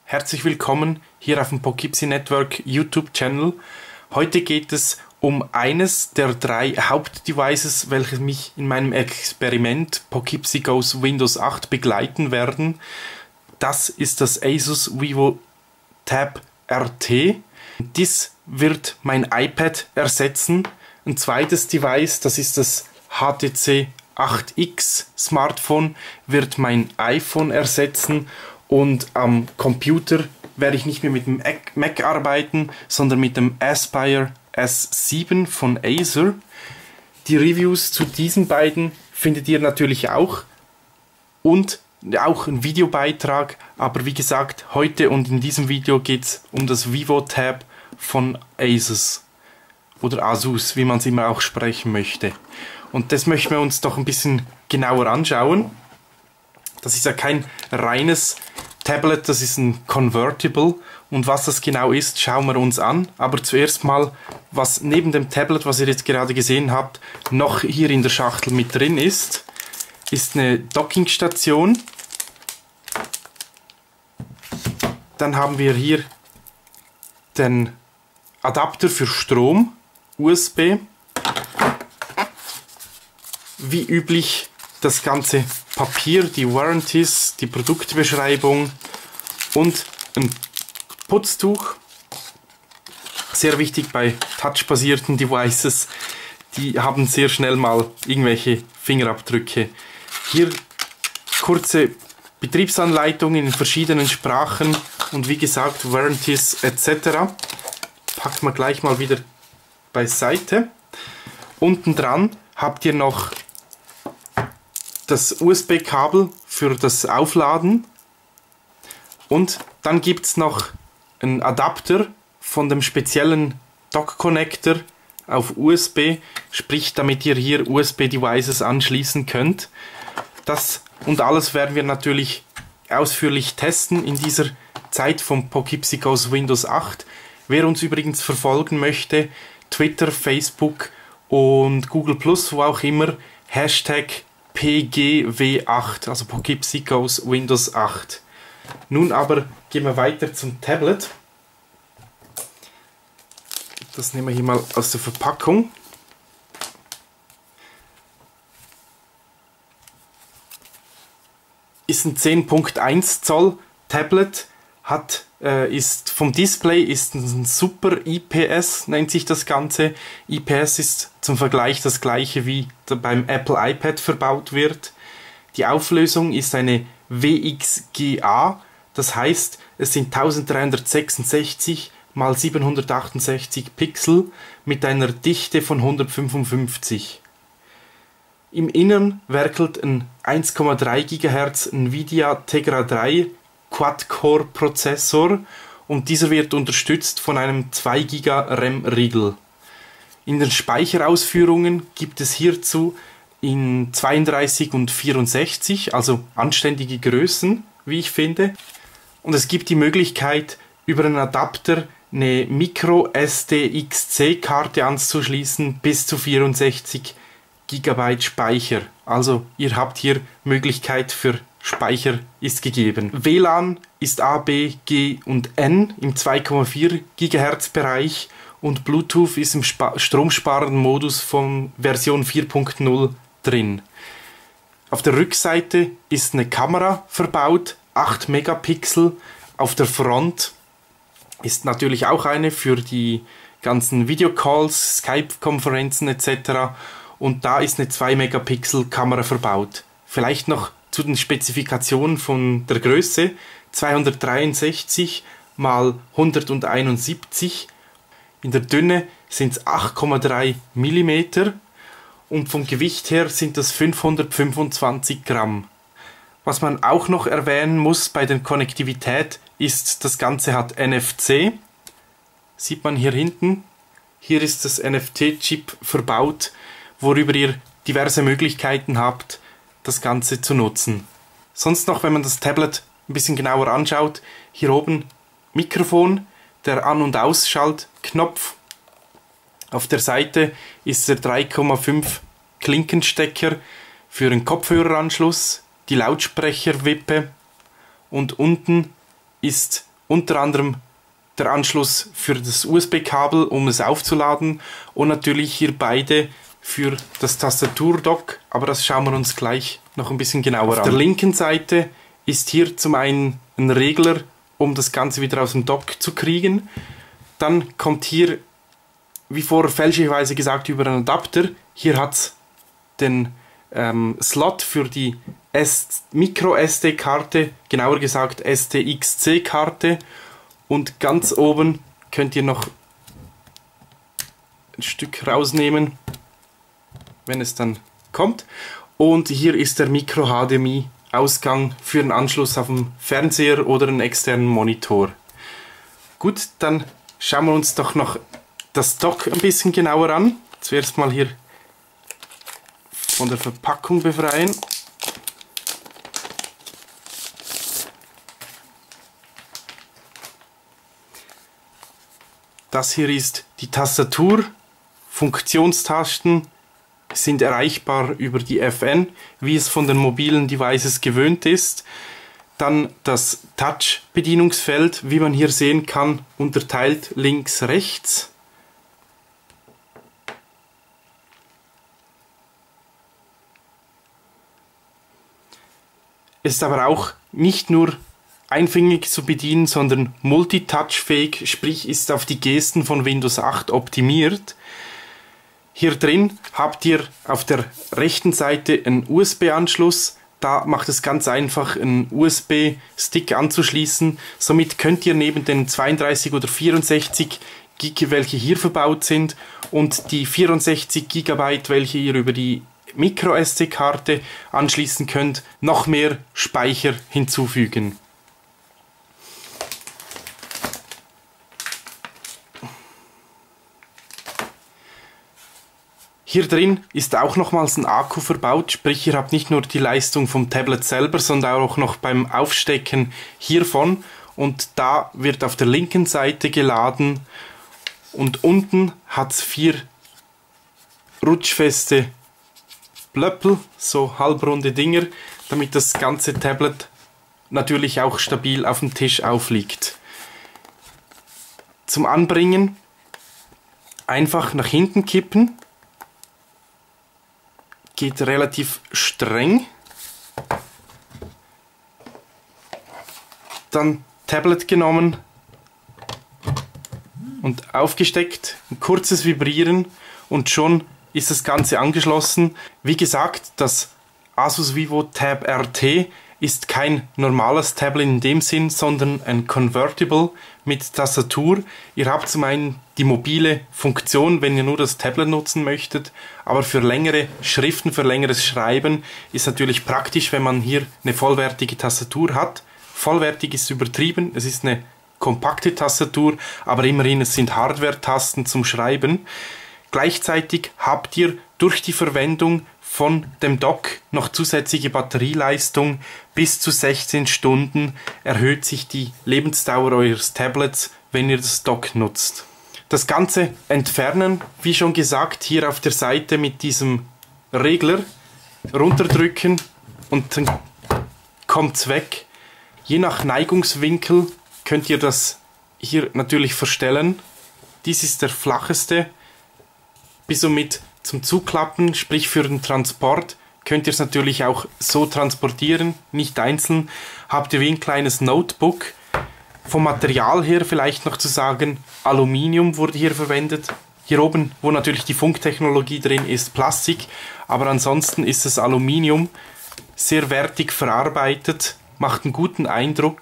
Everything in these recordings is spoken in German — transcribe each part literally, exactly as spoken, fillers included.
herzlich willkommen hier auf dem Poughkeepsie Network YouTube Channel. Heute geht es um eines der drei Hauptdevices, welche mich in meinem Experiment Poughkeepsie Goes Windows acht begleiten werden. Das ist das Asus VivoTab R T. Dies wird mein iPad ersetzen. Ein zweites Device, das ist das H T C acht X Smartphone, wird mein iPhone ersetzen. Und am Computer werde ich nicht mehr mit dem Mac arbeiten, sondern mit dem Aspire S sieben von Acer. Die Reviews zu diesen beiden findet ihr natürlich auch und auch ein Videobeitrag. Aber wie gesagt, heute und in diesem Video geht es um das VivoTab von Asus oder Asus, wie man es immer auch sprechen möchte. Und das möchten wir uns doch ein bisschen genauer anschauen. Das ist ja kein reines Tablet, das ist ein Convertible. Und was das genau ist, schauen wir uns an. Aber zuerst mal, was neben dem Tablet, was ihr jetzt gerade gesehen habt, noch hier in der Schachtel mit drin ist, ist eine Dockingstation. Dann haben wir hier den Adapter für Strom, U S B. Wie üblich das ganze Papier, die Warranties, die Produktbeschreibung und ein Putztuch. Sehr wichtig bei touchbasierten Devices, die haben sehr schnell mal irgendwelche Fingerabdrücke. Hier kurze Betriebsanleitungen in verschiedenen Sprachen und wie gesagt Warranties et cetera. Packen wir gleich mal wieder beiseite. Unten dran habt ihr noch das U S B-Kabel für das Aufladen und dann gibt es noch einen Adapter von dem speziellen Dock-Connector auf U S B, sprich damit ihr hier U S B-Devices anschließen könnt. Das und alles werden wir natürlich ausführlich testen in dieser Zeit vom Poughkeepsie Goes Windows acht. Wer uns übrigens verfolgen möchte, Twitter, Facebook und Google plus, wo auch immer, Hashtag P G W acht, also Poughkeepsie Goes Windows acht. Nun aber gehen wir weiter zum Tablet. Das nehmen wir hier mal aus der Verpackung. Ist ein zehn Komma eins Zoll Tablet, hat, äh, ist vom Display ist ein Super I P S, nennt sich das Ganze. I P S ist zum Vergleich das gleiche wie beim Apple iPad verbaut wird. Die Auflösung ist eine W X G A, das heißt, es sind eintausenddreihundertsechsundsechzig mal siebenhundertachtundsechzig Pixel mit einer Dichte von hundertfünfundfünfzig. Im Innern werkelt ein eins Komma drei Gigahertz Nvidia Tegra drei Quad-Core Prozessor und dieser wird unterstützt von einem zwei Giga RAM-Riegel. In den Speicherausführungen gibt es hierzu in zweiunddreißig und vierundsechzig, also anständige Größen, wie ich finde. Und es gibt die Möglichkeit, über einen Adapter eine Micro S D X C Karte anzuschließen bis zu vierundsechzig Gigabyte Speicher. Also ihr habt hier Möglichkeit für Speicher ist gegeben. W L A N ist A, B, G und N im zwei Komma vier Gigahertz Bereich und Bluetooth ist im stromsparenden Modus von Version vier Punkt null drin. Auf der Rückseite ist eine Kamera verbaut, acht Megapixel. Auf der Front ist natürlich auch eine für die ganzen Videocalls, Skype-Konferenzen et cetera. Und da ist eine zwei Megapixel Kamera verbaut. Vielleicht noch zu den Spezifikationen von der Größe: zweihundertdreiundsechzig mal hunderteinundsiebzig. In der Dünne sind es acht Komma drei Millimeter und vom Gewicht her sind das fünfhundertfünfundzwanzig Gramm. Was man auch noch erwähnen muss bei der Konnektivität ist, das Ganze hat N F C. Sieht man hier hinten. Hier ist das N F C-Chip verbaut, worüber ihr diverse Möglichkeiten habt, das Ganze zu nutzen. Sonst noch, wenn man das Tablet ein bisschen genauer anschaut, hier oben Mikrofon, der An- und Ausschaltknopf. Auf der Seite ist der drei Komma fünf Klinkenstecker für einen Kopfhöreranschluss, die Lautsprecherwippe und unten ist unter anderem der Anschluss für das U S B-Kabel, um es aufzuladen, und natürlich hier beide für das Tastaturdock, aber das schauen wir uns gleich noch ein bisschen genauer an. Auf der linken Seite ist hier zum einen ein Regler, um das Ganze wieder aus dem Dock zu kriegen. Dann kommt hier, wie vorher fälschlicherweise gesagt, über einen Adapter. Hier hat es den ähm, Slot für die Micro-S D-Karte, genauer gesagt S D X C-Karte. Und ganz oben könnt ihr noch ein Stück rausnehmen, wenn es dann kommt. Und hier ist der Micro-H D M I-Ausgang für einen Anschluss auf den Fernseher oder einen externen Monitor. Gut, dann schauen wir uns doch noch das Dock ein bisschen genauer an. Zuerst mal hier von der Verpackung befreien. Das hier ist die Tastatur. Funktionstasten sind erreichbar über die F N, wie es von den mobilen Devices gewöhnt ist. Dann das Touch-Bedienungsfeld, wie man hier sehen kann, unterteilt links, rechts. Ist aber auch nicht nur einfingrig zu bedienen, sondern multitouchfähig, sprich ist auf die Gesten von Windows acht optimiert. Hier drin habt ihr auf der rechten Seite einen U S B-Anschluss. Da macht es ganz einfach, einen U S B-Stick anzuschließen. Somit könnt ihr neben den zweiunddreißig oder vierundsechzig Gig, welche hier verbaut sind, und die vierundsechzig Gigabyte, welche ihr über die Micro S D-Karte anschließen könnt, noch mehr Speicher hinzufügen. Hier drin ist auch nochmals ein Akku verbaut, sprich ihr habt nicht nur die Leistung vom Tablet selber, sondern auch noch beim Aufstecken hiervon, und da wird auf der linken Seite geladen, und unten hat es vier rutschfeste Blöppel, so halbrunde Dinger, damit das ganze Tablet natürlich auch stabil auf dem Tisch aufliegt. Zum Anbringen einfach nach hinten kippen. Geht relativ streng. Dann Tablet genommen und aufgesteckt, ein kurzes Vibrieren und schon ist das Ganze angeschlossen. Wie gesagt, das Asus VivoTab R T ist kein normales Tablet in dem Sinn, sondern ein Convertible mit Tastatur. Ihr habt zum einen die mobile Funktion, wenn ihr nur das Tablet nutzen möchtet, aber für längere Schriften, für längeres Schreiben ist natürlich praktisch, wenn man hier eine vollwertige Tastatur hat. Vollwertig ist übertrieben, es ist eine kompakte Tastatur, aber immerhin, es sind Hardware-Tasten zum Schreiben. Gleichzeitig habt ihr durch die Verwendung von dem Dock noch zusätzliche Batterieleistung. Bis zu sechzehn Stunden erhöht sich die Lebensdauer eures Tablets, wenn ihr das Dock nutzt. Das Ganze entfernen, wie schon gesagt, hier auf der Seite mit diesem Regler runterdrücken und dann kommt es weg. Je nach Neigungswinkel könnt ihr das hier natürlich verstellen. Dies ist der flacheste. Bis somit zum Zuklappen, sprich für den Transport, könnt ihr es natürlich auch so transportieren, nicht einzeln. Habt ihr wie ein kleines Notebook. Vom Material her vielleicht noch zu sagen, Aluminium wurde hier verwendet. Hier oben, wo natürlich die Funktechnologie drin ist, Plastik, aber ansonsten ist es Aluminium, sehr wertig verarbeitet, macht einen guten Eindruck.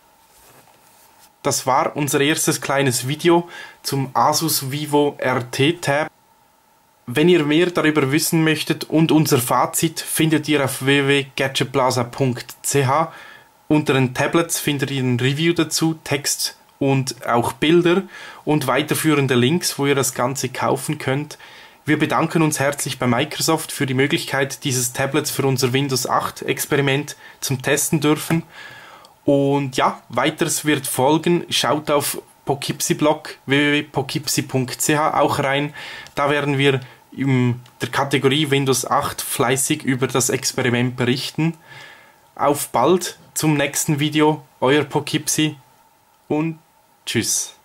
Das war unser erstes kleines Video zum Asus Vivo R T Tab. Wenn ihr mehr darüber wissen möchtet und unser Fazit findet ihr auf w w w punkt gadgetplaza punkt c h. Unter den Tablets findet ihr ein Review dazu, Text und auch Bilder und weiterführende Links, wo ihr das Ganze kaufen könnt. Wir bedanken uns herzlich bei Microsoft für die Möglichkeit, dieses Tablets für unser Windows acht Experiment zum Testen dürfen. Und ja, weiteres wird folgen. Schaut auf Poughkeepsie-Blog w w w punkt poughkeepsie punkt c h auch rein. Da werden wir in der Kategorie Windows acht fleißig über das Experiment berichten. Auf bald zum nächsten Video, euer Poughkeepsie und tschüss.